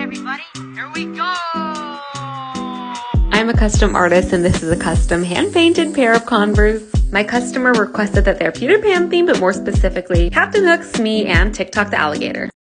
everybody, here we go! I'm a custom artist and this is a custom hand-painted pair of Converse. My customer requested that they're Peter Pan themed, but more specifically Captain Hook, Smee, and TikTok the alligator.